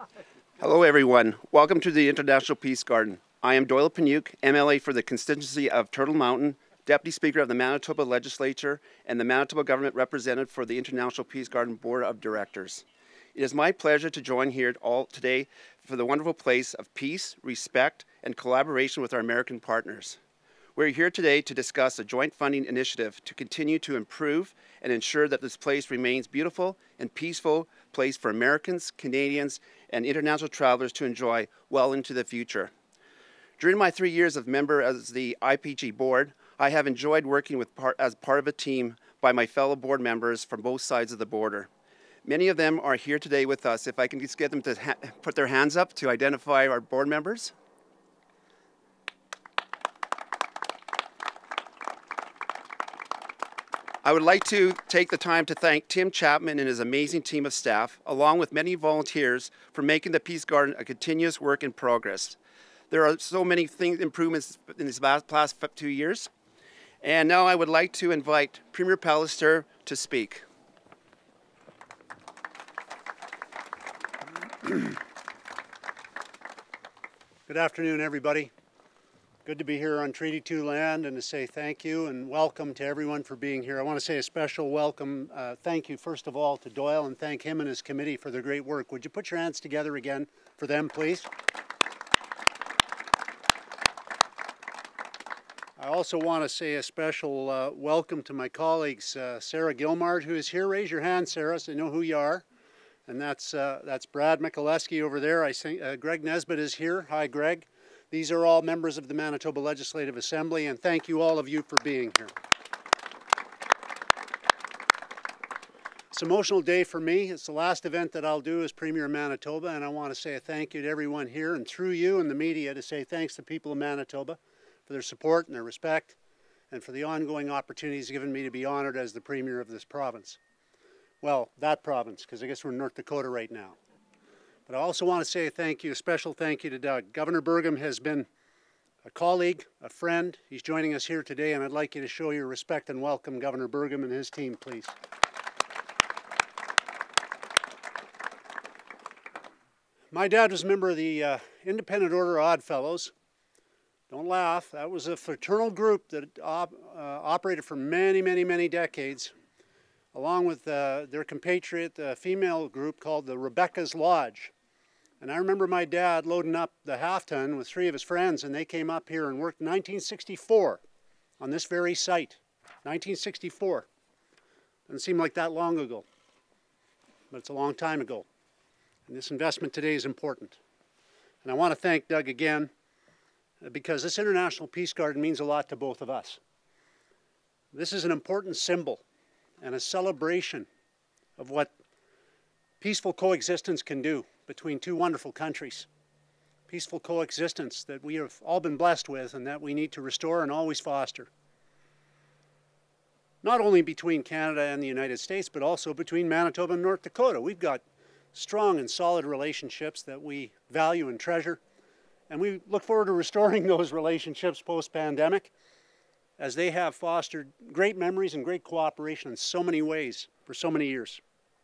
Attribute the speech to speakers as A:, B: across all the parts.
A: Hello everyone. Welcome to the International Peace Garden. I am Doyle Paniuk, MLA for the constituency of Turtle Mountain, Deputy Speaker of the Manitoba Legislature, and the Manitoba Government representative for the International Peace Garden Board of Directors. It is my pleasure to join here all today for the wonderful place of peace, respect, and collaboration with our American partners. We're here today to discuss a joint funding initiative to continue to improve and ensure that this place remains beautiful and peaceful place for Americans, Canadians, and international travelers to enjoy well into the future. During my 3 years of member as the IPG board, I have enjoyed working as part of a team by my fellow board members from both sides of the border. Many of them are here today with us. If I can just get them to put their hands up to identify our board members. I would like to take the time to thank Tim Chapman and his amazing team of staff, along with many volunteers, for making the Peace Garden a continuous work in progress. There are so many improvements in these past 2 years. And now I would like to invite Premier Pallister to speak.
B: Good afternoon, everybody. Good to be here on Treaty 2 land and to say thank you and welcome to everyone for being here. I want to say a special welcome, thank you first of all to Doyle and thank him and his committee for their great work. Would you put your hands together again for them, please? I also want to say a special welcome to my colleagues, Sarah Gilmard, who is here. Raise your hand, Sarah, so I know who you are. And that's Brad Mikuleski over there. Greg Nesbitt is here. Hi, Greg. These are all members of the Manitoba Legislative Assembly, and thank you all of you for being here. It's an emotional day for me. It's the last event that I'll do as Premier of Manitoba, and I want to say a thank you to everyone here, and through you and the media to say thanks to the people of Manitoba for their support and their respect, and for the ongoing opportunities given me to be honored as the Premier of this province. Well, that province, because I guess we're in North Dakota right now. But I also want to say a thank you, a special thank you to Doug. Governor Burgum has been a colleague, a friend. He's joining us here today, and I'd like you to show your respect and welcome Governor Burgum and his team, please. My dad was a member of the Independent Order of Odd Fellows. Don't laugh. That was a fraternal group that operated for many, many, many decades, along with their compatriot female group called the Rebecca's Lodge. And I remember my dad loading up the half-ton with 3 of his friends, and they came up here and worked in 1964 on this very site. 1964. Doesn't seem like that long ago, but it's a long time ago. And this investment today is important. And I want to thank Doug again, because this International Peace Garden means a lot to both of us. This is an important symbol and a celebration of what peaceful coexistence can do between 2 wonderful countries. Peaceful coexistence that we have all been blessed with and that we need to restore and always foster. Not only between Canada and the United States, but also between Manitoba and North Dakota. We've got strong and solid relationships that we value and treasure, and we look forward to restoring those relationships post-pandemic, as they have fostered great memories and great cooperation in so many ways for so many years.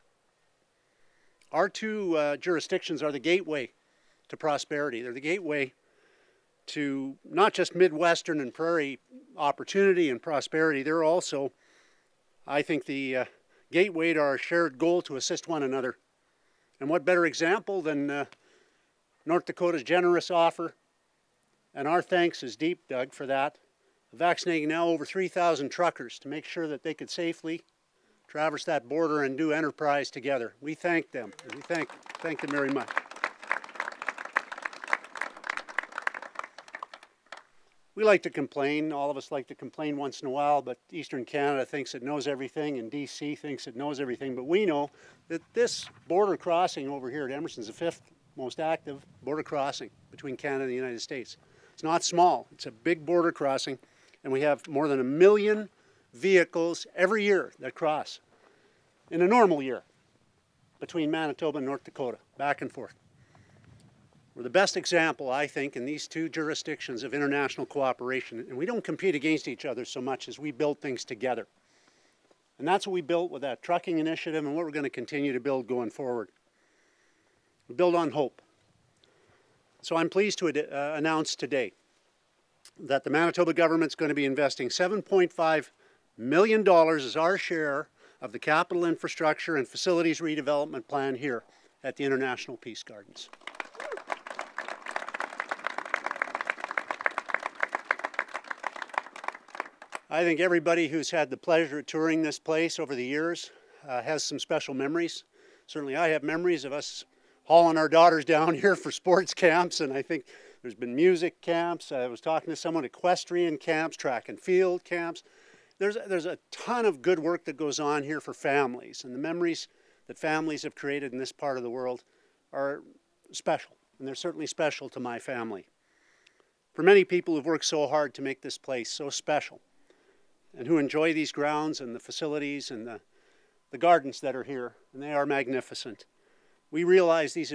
B: Our 2 jurisdictions are the gateway to prosperity. They're the gateway to not just Midwestern and prairie opportunity and prosperity. They're also, I think, the gateway to our shared goal to assist one another. And what better example than North Dakota's generous offer, and our thanks is deep, Doug, for that, vaccinating now over 3,000 truckers to make sure that they could safely traverse that border and do enterprise together. We thank them, and we thank them very much. We like to complain, all of us like to complain once in a while, but Eastern Canada thinks it knows everything and DC thinks it knows everything, but we know that this border crossing over here at Emerson is the 5th most active border crossing between Canada and the United States. It's not small, it's a big border crossing, and we have more than 1 million vehicles every year that cross in a normal year between Manitoba and North Dakota, back and forth. We're the best example, I think, in these 2 jurisdictions of international cooperation, and we don't compete against each other so much as we build things together. And that's what we built with that trucking initiative and what we're going to continue to build going forward. We build on hope. So I'm pleased to announce today that the Manitoba government's going to be investing $7.5 million as our share of the capital infrastructure and facilities redevelopment plan here at the International Peace Gardens. I think everybody who's had the pleasure of touring this place over the years has some special memories. Certainly I have memories of us hauling our daughters down here for sports camps, and I think there's been music camps. I was talking to someone, equestrian camps, track and field camps. There's a ton of good work that goes on here for families, and the memories that families have created in this part of the world are special, and they're certainly special to my family. For many people who've worked so hard to make this place so special, and who enjoy these grounds and the facilities and the gardens that are here, and they are magnificent. We realize these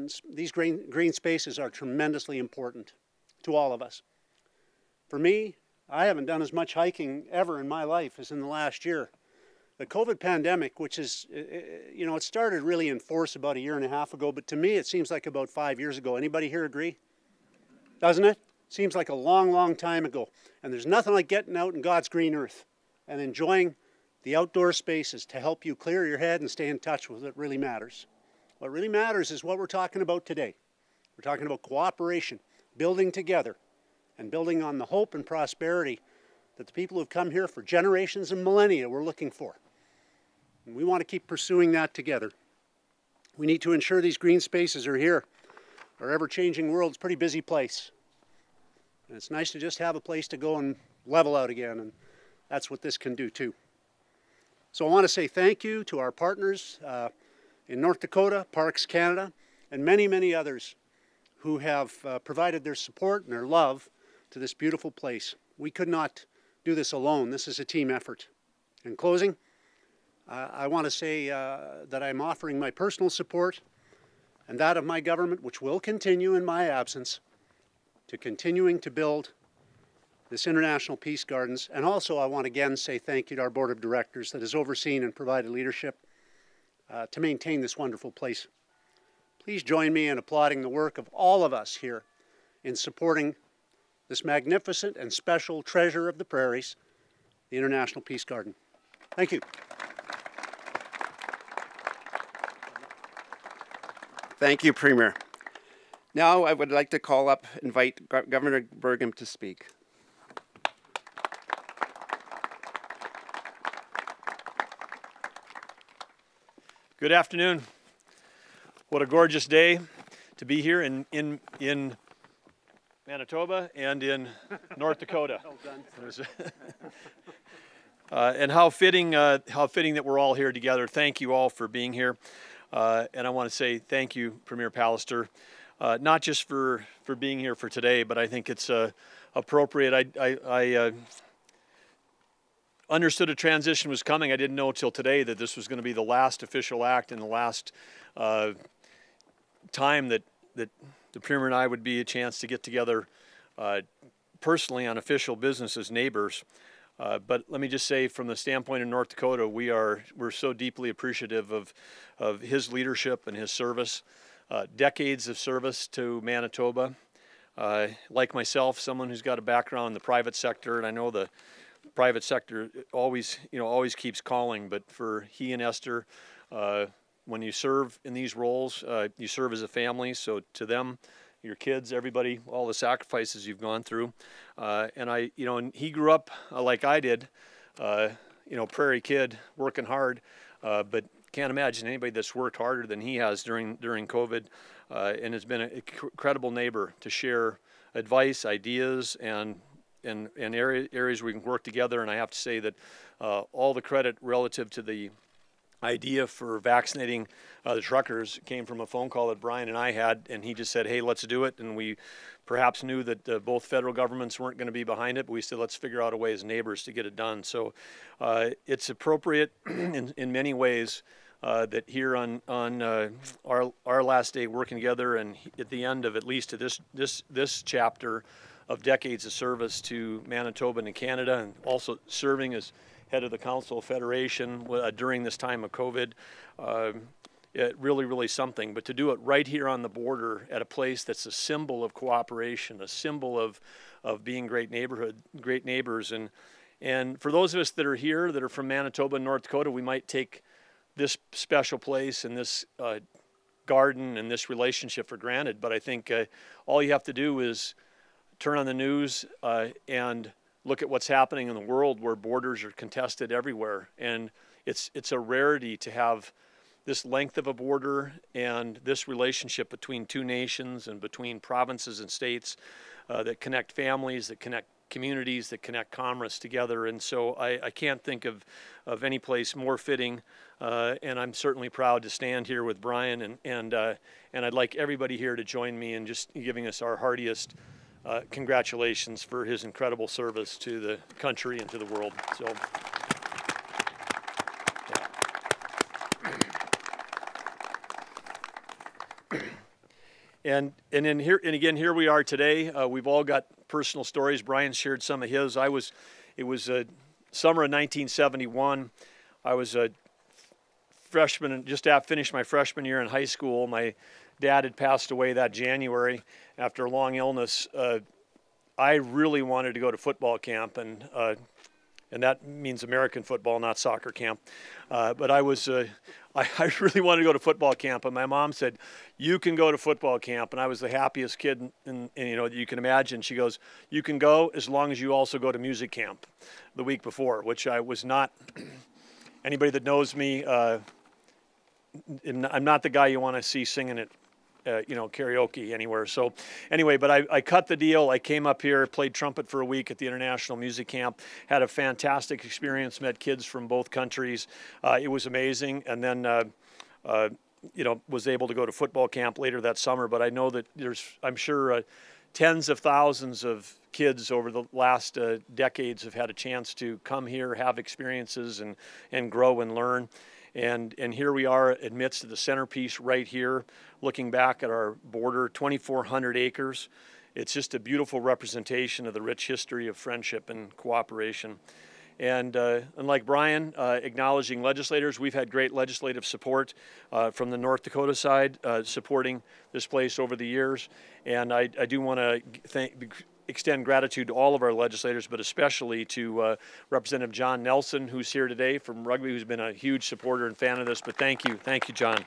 B: green spaces are tremendously important to all of us. For me, I haven't done as much hiking ever in my life as in the last year. The COVID pandemic, which is, it started really in force about 1.5 years ago, but to me it seems like about 5 years ago. Anybody here agree? Doesn't it? Seems like a long, long time ago. And there's nothing like getting out in God's green earth and enjoying the outdoor spaces to help you clear your head and stay in touch with what really matters. What really matters is what we're talking about today. We're talking about cooperation, building together, and building on the hope and prosperity that the people who've come here for generations and millennia were looking for. And we want to keep pursuing that together. We need to ensure these green spaces are here. Our ever-changing world's a pretty busy place. And it's nice to just have a place to go and level out again, and that's what this can do too. So I want to say thank you to our partners in North Dakota, Parks Canada, and many, many others who have provided their support and their love to this beautiful place. We could not do this alone. This is a team effort. In closing, I want to say that I'm offering my personal support and that of my government, which will continue in my absence, to continuing to build this International Peace Gardens. And also I want to again say thank you to our Board of Directors that has overseen and provided leadership to maintain this wonderful place. Please join me in applauding the work of all of us here in supporting this magnificent and special treasure of the prairies, the International Peace Garden. Thank you.
A: Thank you, Premier. Now I would like to invite Governor Burgum to speak.
C: Good afternoon. What a gorgeous day to be here in Manitoba and in North Dakota. And how fitting that we're all here together. Thank you all for being here. And I want to say thank you, Premier Pallister, not just for being here for today, but I think it's appropriate. I understood a transition was coming. I didn't know until today that this was going to be the last official act and the last time that the Premier and I would be a chance to get together personally on official business as neighbors. But let me just say, from the standpoint of North Dakota, we're so deeply appreciative of his leadership and his service, decades of service to Manitoba. Like myself, someone who's got a background in the private sector, and I know the private sector always keeps calling, but for he and Esther, when you serve in these roles, you serve as a family. So to them, your kids, everybody, all the sacrifices you've gone through, and he grew up like I did, prairie kid, working hard, but can't imagine anybody that's worked harder than he has during COVID, and has been an incredible neighbor to share advice, ideas, and areas where we can work together. And I have to say that all the credit relative to the idea for vaccinating the truckers came from a phone call that Brian and I had, and he just said, hey, let's do it. And we perhaps knew that both federal governments weren't going to be behind it, but we said, let's figure out a way as neighbors to get it done. So it's appropriate in many ways that here on our last day working together, and at the end of at least to this chapter of decades of service to Manitoba and Canada, and also serving as head of the Council of Federation during this time of COVID. really something. But to do it right here on the border at a place that's a symbol of cooperation, a symbol of being great neighbors. And for those of us that are here, that are from Manitoba and North Dakota, we might take this special place and this garden and this relationship for granted. But I think all you have to do is turn on the news and look at what's happening in the world, where borders are contested everywhere. And it's a rarity to have this length of a border and this relationship between two nations and between provinces and states that connect families, that connect communities, that connect commerce together. And so I can't think of any place more fitting, and I'm certainly proud to stand here with Brian, and I'd like everybody here to join me in just giving us our heartiest congratulations for his incredible service to the country and to the world. So. And then here we are today. We've all got personal stories. Brian shared some of his. It was summer of 1971. I was a freshman and just finished my freshman year in high school. My dad had passed away that January after a long illness. I really wanted to go to football camp, and that means American football, not soccer camp. But I really wanted to go to football camp, and my mom said, "You can go to football camp." And I was the happiest kid, that you can imagine. She goes, "You can go as long as you also go to music camp," the week before, which I was not. Anybody that knows me, I'm not the guy you want to see singing at karaoke anywhere. So anyway, but I cut the deal. I came up here, played trumpet for a week at the International Music Camp, had a fantastic experience, met kids from both countries. It was amazing. And then, was able to go to football camp later that summer. But I know that I'm sure, tens of thousands of kids over the last decades have had a chance to come here, have experiences, and grow and learn. And here we are amidst the centerpiece right here, looking back at our border, 2,400 acres. It's just a beautiful representation of the rich history of friendship and cooperation. And like Brian, acknowledging legislators, we've had great legislative support from the North Dakota side, supporting this place over the years. And I do want to extend gratitude to all of our legislators, but especially to Representative John Nelson, who's here today from Rugby, who's been a huge supporter and fan of this. But thank you, John.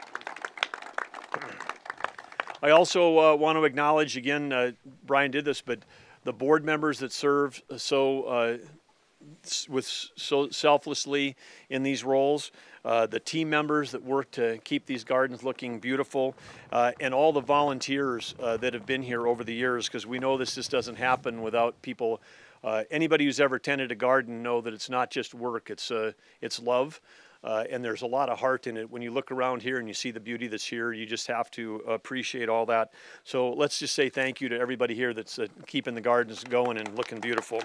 C: I also want to acknowledge, again, Brian did this, but the board members that serve so selflessly in these roles, the team members that work to keep these gardens looking beautiful, and all the volunteers that have been here over the years, because we know this just doesn't happen without people. Anybody who's ever tended a garden know that it's not just work, it's love, and there's a lot of heart in it. When you look around here and you see the beauty that's here, you just have to appreciate all that. So let's just say thank you to everybody here that's keeping the gardens going and looking beautiful.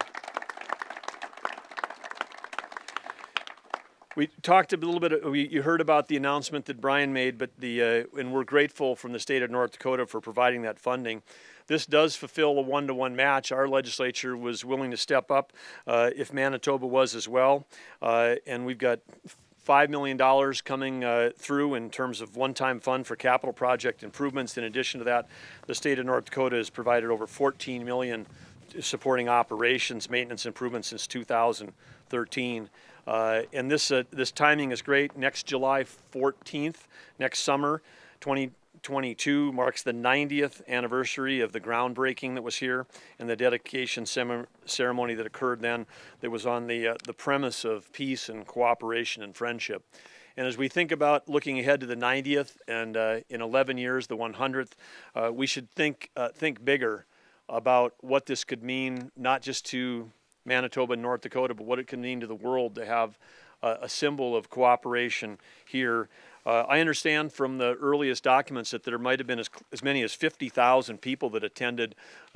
C: We talked a little bit, you heard about the announcement that Brian made, but and we're grateful from the state of North Dakota for providing that funding. This does fulfill a one-to-one match. Our legislature was willing to step up if Manitoba was as well. And we've got $5 million coming through in terms of one-time fund for capital project improvements. In addition to that, the state of North Dakota has provided over $14 million supporting operations, maintenance improvements since 2013. And this timing is great. Next July 14th, next summer, 2022, marks the 90th anniversary of the groundbreaking that was here and the dedication ceremony that occurred then, that was on the premise of peace and cooperation and friendship. And as we think about looking ahead to the 90th and in 11 years, the 100th, we should think bigger about what this could mean, not just to Manitoba and North Dakota, but what it can mean to the world to have a symbol of cooperation here. I understand from the earliest documents that there might have been as many as 50,000 people that attended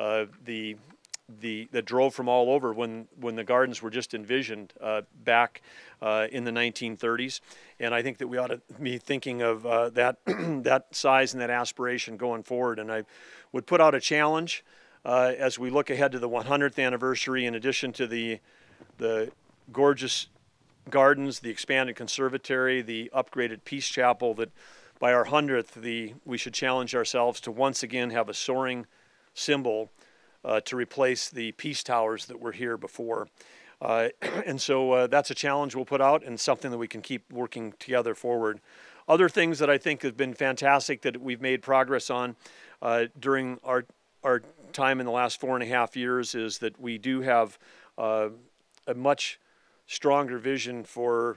C: that drove from all over when the gardens were just envisioned back in the 1930s. And I think that we ought to be thinking of that that size and that aspiration going forward. And I would put out a challenge as we look ahead to the 100th anniversary. In addition to the gorgeous gardens, the expanded conservatory, the upgraded Peace Chapel, that by our 100th, we should challenge ourselves to once again have a soaring symbol to replace the peace towers that were here before. And so that's a challenge we'll put out and something that we can keep working together forward. Other things that I think have been fantastic that we've made progress on during our time in the last 4.5 years is that we do have a much stronger vision for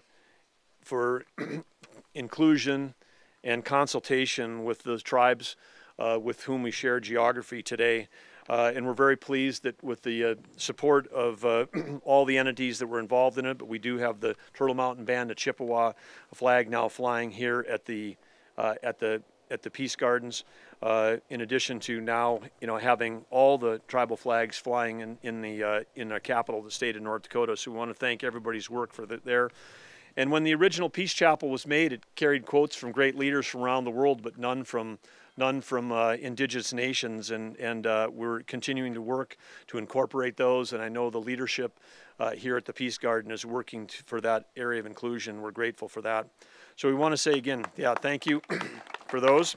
C: inclusion and consultation with the tribes with whom we share geography today. And we're very pleased that with the support of all the entities that were involved in it, but we do have the Turtle Mountain Band of Chippewa flag now flying here at the Peace Gardens, in addition to now having all the tribal flags flying in the capital of the state of North Dakota. So we want to thank everybody's work for there. And when the original Peace Chapel was made, it carried quotes from great leaders from around the world, but none from indigenous nations, and we're continuing to work to incorporate those, and I know the leadership here at the Peace Garden is working for that area of inclusion. We're grateful for that. So we want to say again, yeah, thank you for those.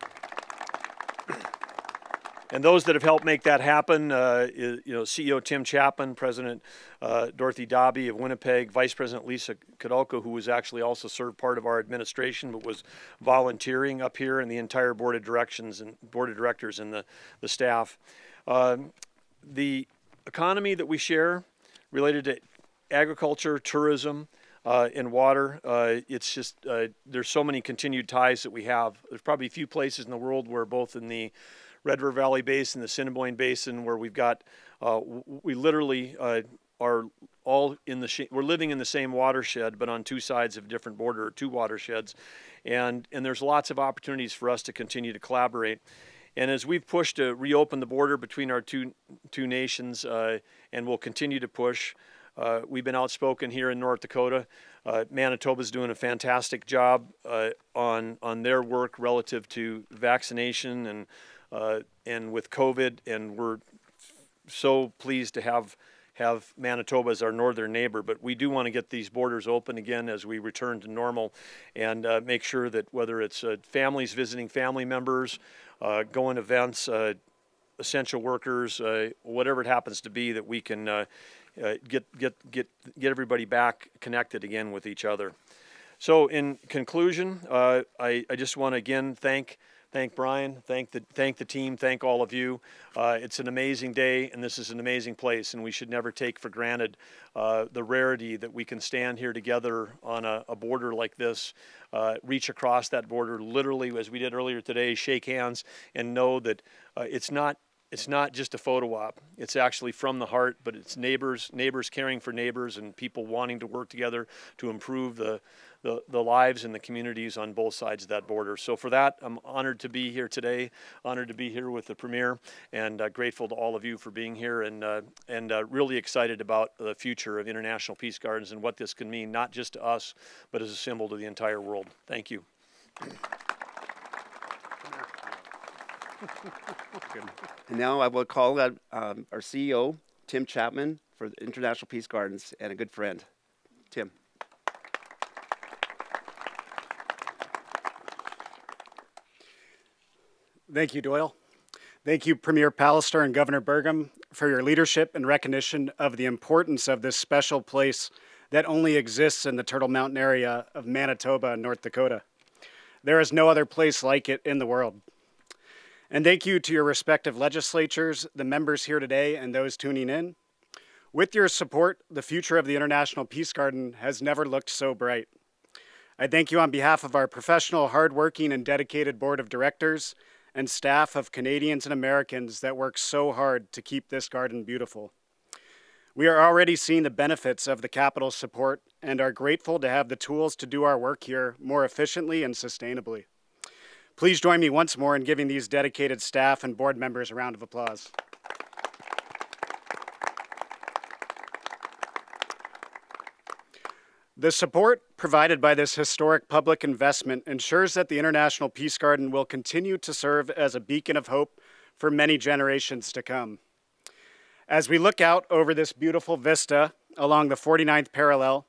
C: And those that have helped make that happen, CEO Tim Chapman, President Dorothy Dobby of Winnipeg, Vice President Lisa Kadulko, who was actually also served part of our administration but was volunteering up here, and the entire board of directors and the staff. The economy that we share related to agriculture, tourism, and water, it's just, there's so many continued ties that we have. There's probably a few places in the world where both in the Red River Valley Basin, the Assiniboine Basin, where we've got, we literally are all we're living in the same watershed, but on two sides of a different border, or two watersheds. And there's lots of opportunities for us to continue to collaborate. And as we've pushed to reopen the border between our two nations, and we'll continue to push, we've been outspoken here in North Dakota. Manitoba's doing a fantastic job on their work relative to vaccination and with COVID, and we're so pleased to have Manitoba as our northern neighbor. But we do want to get these borders open again as we return to normal, and make sure that whether it's families visiting family members, going events, essential workers, whatever it happens to be, that we can get everybody back connected again with each other. So in conclusion, I just want to again thank Brian, thank the team, thank all of you. It's an amazing day, and this is an amazing place, and we should never take for granted the rarity that we can stand here together on a border like this, reach across that border literally, as we did earlier today, shake hands, and know that it's not just a photo op. It's actually from the heart, but it's neighbors caring for neighbors, and people wanting to work together to improve the lives and the communities on both sides of that border. So for that, I'm honored to be here today, honored to be here with the Premier, and grateful to all of you for being here, and really excited about the future of International Peace Gardens and what this can mean, not just to us, but as a symbol to the entire world. Thank you.
A: And now I will call our CEO, Tim Chapman, for the International Peace Gardens, and a good friend. Tim.
D: Thank you, Doyle. Thank you, Premier Pallister and Governor Burgum, for your leadership and recognition of the importance of this special place that only exists in the Turtle Mountain area of Manitoba and North Dakota. There is no other place like it in the world. And thank you to your respective legislatures, the members here today, and those tuning in. With your support, the future of the International Peace Garden has never looked so bright. I thank you on behalf of our professional, hardworking, and dedicated board of directors and staff of Canadians and Americans that work so hard to keep this garden beautiful. We are already seeing the benefits of the capital's support and are grateful to have the tools to do our work here more efficiently and sustainably. Please join me once more in giving these dedicated staff and board members a round of applause. The support provided by this historic public investment ensures that the International Peace Garden will continue to serve as a beacon of hope for many generations to come. As we look out over this beautiful vista along the 49th parallel,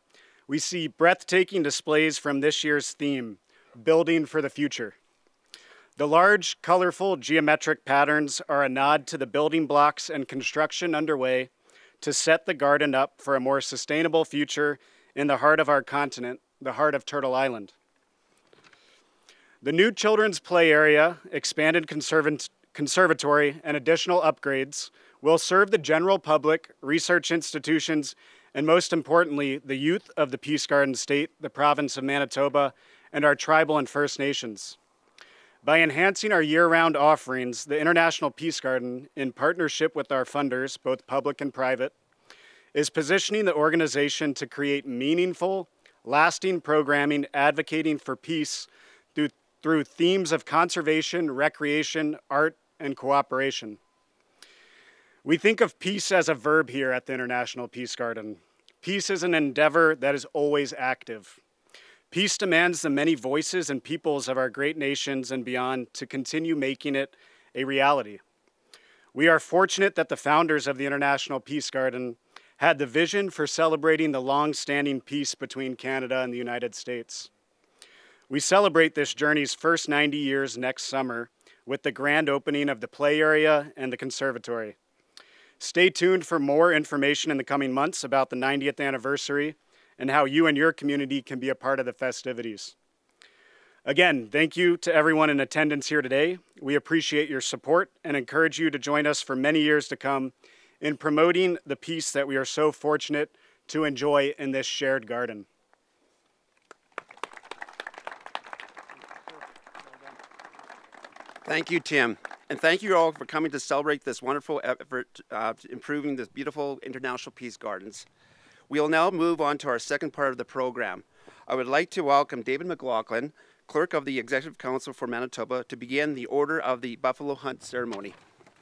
D: we see breathtaking displays from this year's theme, Building for the Future. The large, colorful geometric patterns are a nod to the building blocks and construction underway to set the garden up for a more sustainable future in the heart of our continent, the heart of Turtle Island. The new children's play area, expanded conservatory, and additional upgrades will serve the general public, research institutions, and most importantly, the youth of the Peace Garden State, the province of Manitoba, and our tribal and First Nations. By enhancing our year-round offerings, the International Peace Garden, in partnership with our funders, both public and private, is positioning the organization to create meaningful, lasting programming advocating for peace through themes of conservation, recreation, art, and cooperation. We think of peace as a verb here at the International Peace Garden. Peace is an endeavor that is always active. Peace demands the many voices and peoples of our great nations and beyond to continue making it a reality. We are fortunate that the founders of the International Peace Garden had the vision for celebrating the long-standing peace between Canada and the United States. We celebrate this journey's first 90 years next summer with the grand opening of the play area and the conservatory. Stay tuned for more information in the coming months about the 90th anniversary and how you and your community can be a part of the festivities. Again, thank you to everyone in attendance here today. We appreciate your support and encourage you to join us for many years to come in promoting the peace that we are so fortunate to enjoy in this shared garden.
A: Thank you, Tim. And thank you all for coming to celebrate this wonderful effort improving this beautiful International Peace Gardens. We will now move on to our second part of the program. I would like to welcome David McLaughlin, Clerk of the Executive Council for Manitoba, to begin the Order of the Buffalo Hunt ceremony.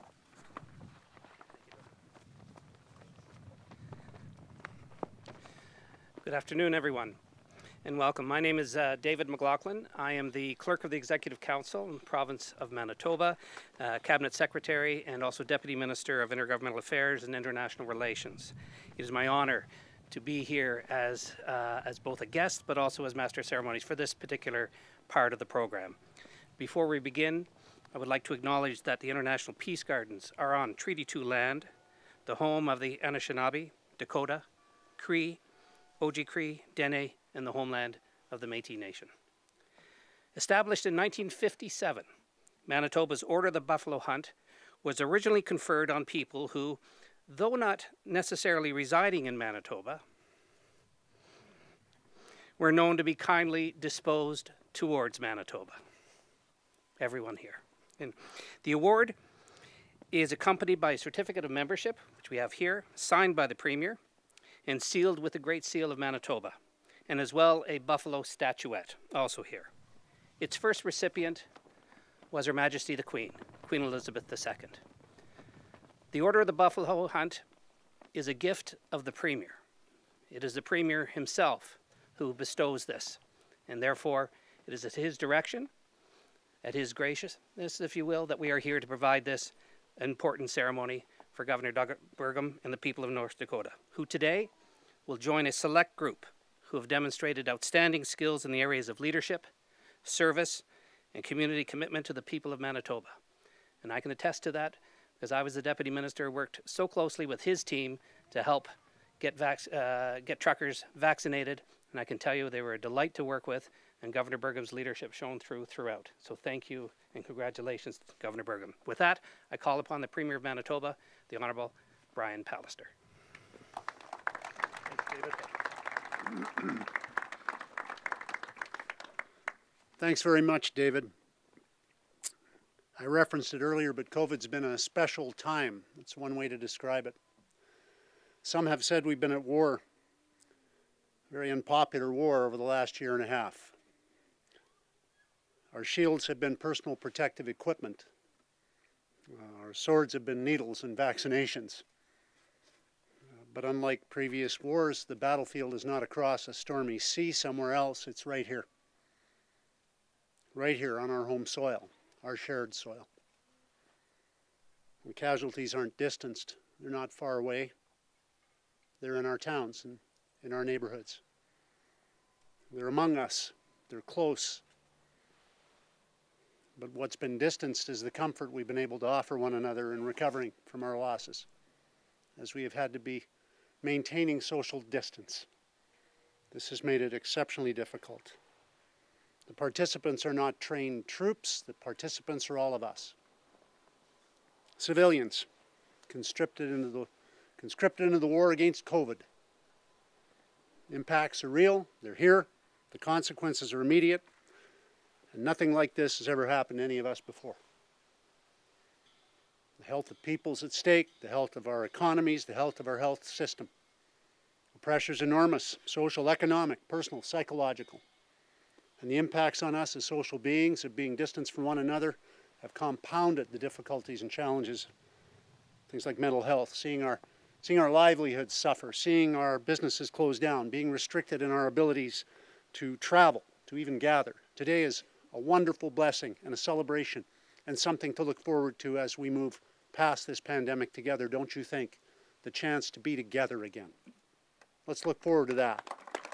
E: Good afternoon, everyone, and welcome. My name is David McLaughlin. I am the Clerk of the Executive Council in the province of Manitoba, Cabinet Secretary, and also Deputy Minister of Intergovernmental Affairs and International Relations. It is my honor to be here as both a guest but also as Master of Ceremonies for this particular part of the program. Before we begin, I would like to acknowledge that the International Peace Gardens are on Treaty 2 land, the home of the Anishinaabe, Dakota, Cree, Oji-Cree, Dene, and the homeland of the Métis Nation. Established in 1957, Manitoba's Order of the Buffalo Hunt was originally conferred on people who, though not necessarily residing in Manitoba, were known to be kindly disposed towards Manitoba. Everyone here. And the award is accompanied by a certificate of membership, which we have here, signed by the Premier, and sealed with the Great Seal of Manitoba, and as well a buffalo statuette, also here. Its first recipient was Her Majesty the Queen, Queen Elizabeth II. The Order of the Buffalo Hunt is a gift of the Premier. It is the Premier himself who bestows this, and therefore it is at his direction, at his graciousness, if you will, that we are here to provide this important ceremony for Governor Burgum and the people of North Dakota, who today will join a select group who have demonstrated outstanding skills in the areas of leadership, service, and community commitment to the people of Manitoba. And I can attest to that because I was the Deputy Minister, worked so closely with his team to help get truckers vaccinated, and I can tell you they were a delight to work with, and Governor Burgum's leadership shone throughout. So thank you and congratulations, Governor Burgum. With that, I call upon the Premier of Manitoba, the Honourable Brian Pallister.
B: Thanks very much, David. I referenced it earlier, but COVID's been a special time. That's one way to describe it. Some have said we've been at war, a very unpopular war over the last year and a half. Our shields have been personal protective equipment. Our swords have been needles and vaccinations. But unlike previous wars, the battlefield is not across a stormy sea somewhere else. It's right here. Right here on our home soil, our shared soil. The casualties aren't distanced. They're not far away. They're in our towns and in our neighborhoods. They're among us. They're close. But what's been distanced is the comfort we've been able to offer one another in recovering from our losses, as we have had to be maintaining social distance. This has made it exceptionally difficult. The participants are not trained troops. The participants are all of us. Civilians, conscripted into the war against COVID. Impacts are real. They're here. The consequences are immediate. And nothing like this has ever happened to any of us before. The health of people's at stake, the health of our economies, the health of our health system. The pressure's enormous, social, economic, personal, psychological. And the impacts on us as social beings of being distanced from one another have compounded the difficulties and challenges. Things like mental health, seeing our livelihoods suffer, seeing our businesses close down, being restricted in our abilities to travel, to even gather. Today is a wonderful blessing and a celebration and something to look forward to as we move past this pandemic together, don't you think? The chance to be together again. Let's look forward to that.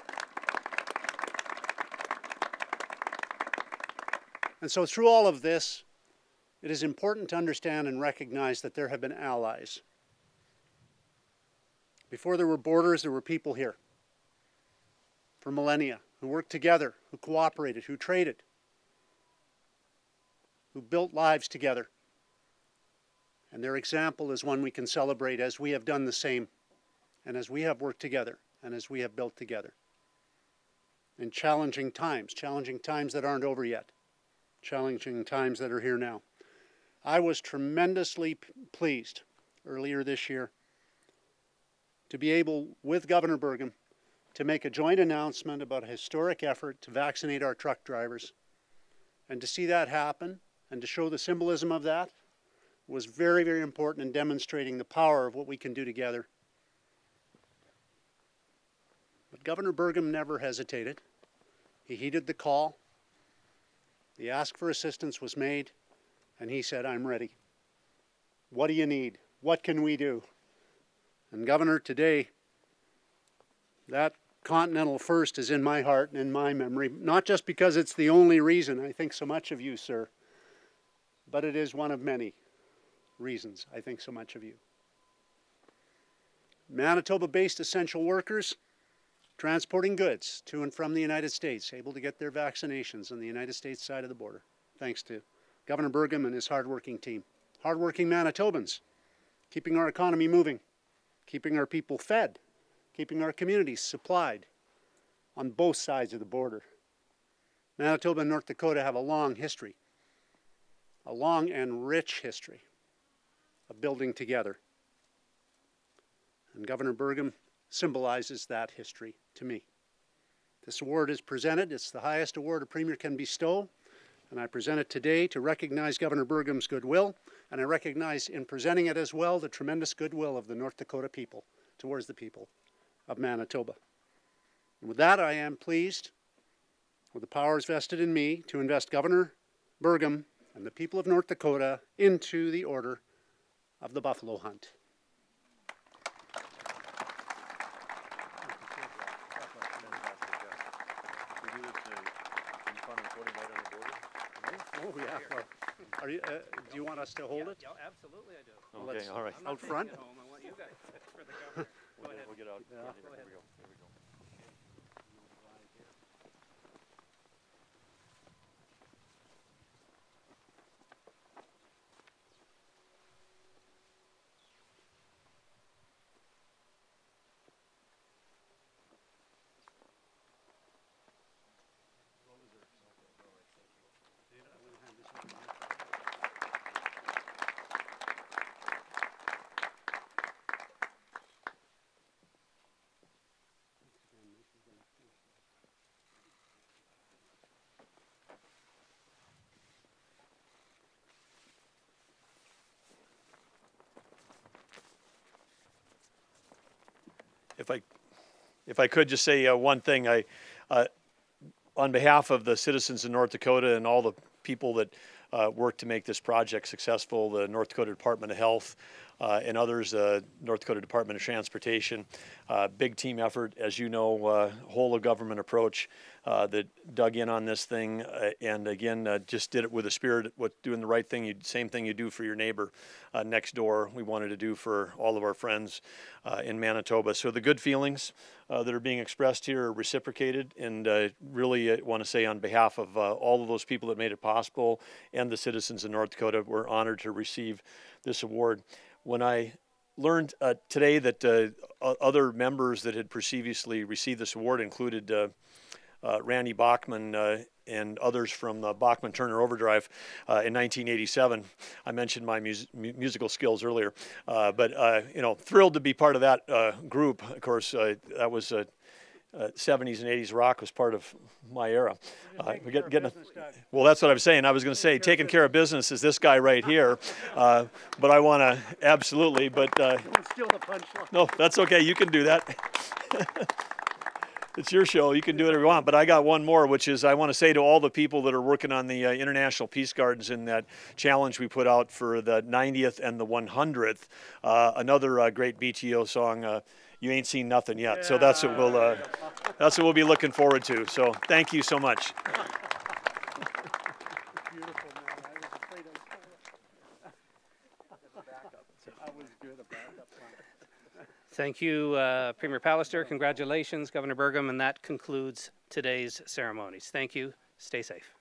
B: And so through all of this, it is important to understand and recognize that there have been allies. Before there were borders, there were people here for millennia who worked together, who cooperated, who traded, who built lives together. And their example is one we can celebrate as we have done the same, and as we have worked together, and as we have built together. In challenging times that aren't over yet, challenging times that are here now. I was tremendously pleased earlier this year to be able, with Governor Burgum, to make a joint announcement about a historic effort to vaccinate our truck drivers. And to see that happen and to show the symbolism of that was very, very important in demonstrating the power of what we can do together. But Governor Burgum never hesitated. He heeded the call. The ask for assistance was made, and he said, "I'm ready. What do you need? What can we do?" And Governor, today, that Continental First is in my heart and in my memory, not just because it's the only reason I think so much of you, sir, but it is one of many reasons I think so much of you. Manitoba-based essential workers transporting goods to and from the United States, able to get their vaccinations on the United States side of the border, thanks to Governor Burgum and his hardworking team. Hardworking Manitobans, keeping our economy moving, keeping our people fed, keeping our communities supplied on both sides of the border. Manitoba and North Dakota have a long history, a long and rich history of building together. And Governor Burgum symbolizes that history to me. This award is presented. It's the highest award a Premier can bestow, and I present it today to recognize Governor Burgum's goodwill, and I recognize in presenting it as well the tremendous goodwill of the North Dakota people towards the people of Manitoba. And with that, I am pleased, with the powers vested in me, to invest Governor Burgum and the people of North Dakota into the Order of the Buffalo Hunt. Oh, yeah. Well, do you want us to hold it?
E: Yeah, absolutely I do.
C: Okay, all right.
B: Out front?
E: I want you guys for the governor. Go ahead.
C: We'll get out.
B: Yeah.
C: Here we go. Here we go. If I could just say one thing, on behalf of the citizens in North Dakota and all the people that work to make this project successful, the North Dakota Department of Health, and others, North Dakota Department of Transportation. Big team effort, as you know, whole of government approach that dug in on this thing, and again, just did it with a spirit, doing the right thing, same thing you do for your neighbor next door, we wanted to do for all of our friends in Manitoba. So the good feelings that are being expressed here are reciprocated, and really want to say on behalf of all of those people that made it possible and the citizens of North Dakota, we're honored to receive this award. When I learned today that other members that had previously received this award included Randy Bachman and others from Bachman Turner Overdrive in 1987. I mentioned my musical skills earlier, but you know, thrilled to be part of that group. Of course, that was 70s and 80s rock was part of my era. Well, that's what I was saying. I was going to say taking care of business is this guy right here, but I want to absolutely. But
B: Steal the punchline.
C: no, that's okay. You can do that. It's your show. You can do whatever you want. But I got one more, which is I want to say to all the people that are working on the International Peace Gardens in that challenge we put out for the 90th and the 100th, another great BTO song, You Ain't Seen Nothing Yet. Yeah. So that's what we'll be looking forward to. So thank you so much.
B: Beautiful, man. I was afraid I was good at backup plan.
E: Thank you, Premier Pallister. Congratulations, Governor Burgum, and that concludes today's ceremonies. Thank you. Stay safe.